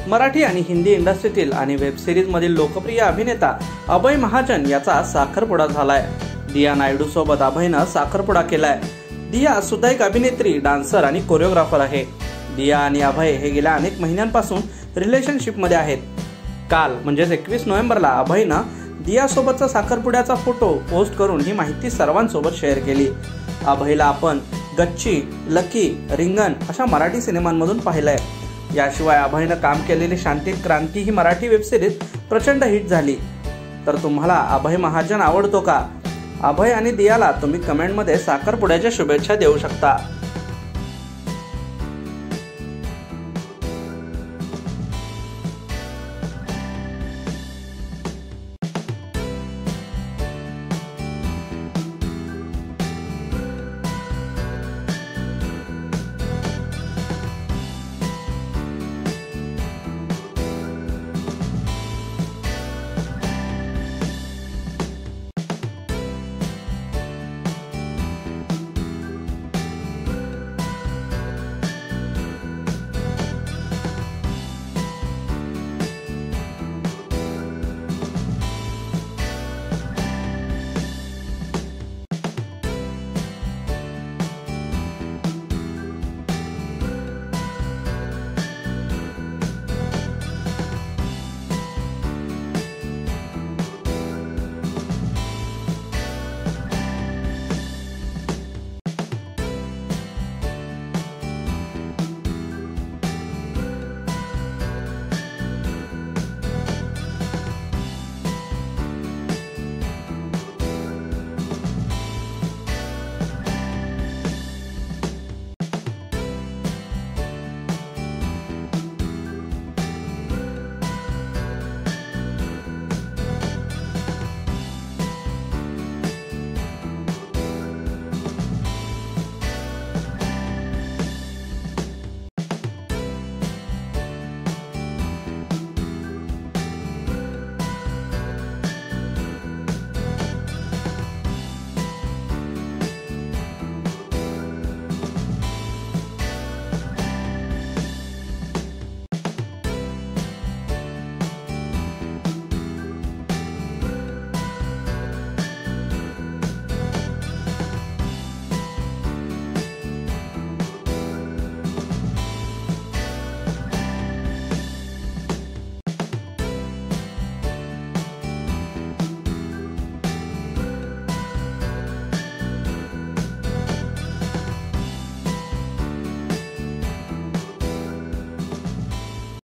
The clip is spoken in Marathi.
मराठी आणि हिंदी इंडस्ट्रीतील आणि वेब सिरीज मधील लोकप्रिय अभिनेता अभय महाजन याचा साखरपुडा झालाय। दिया नायडू सोबत अभयनं साखरपुडा केलाय। दिया सुद्धा एक अभिनेत्री, डान्सर आणि कोरिओग्राफर आहे। दिया आणि अभय हे गेल्या अनेक महिन्यांपासून रिलेशनशिप मध्ये आहेत। काल म्हणजे 21 नोव्हेंबरला अभयनं दिया सोबतचा साखरपुड्याचा फोटो पोस्ट करून ही माहिती सर्वांसोबत शेअर केली। अभयला आपण गच्ची, लकी, रिंगण अशा मराठी सिनेमांमधून पाहिलंय। याशिवाय अभयनं काम केलेली शांती क्रांती ही मराठी वेब सिरीज प्रचंड हिट झाली। तर तुम्हाला अभय महाजन आवडतो का? अभय आणि दियाला तुम्ही कमेंटमध्ये साखरपुड्याच्या शुभेच्छा देऊ शकता।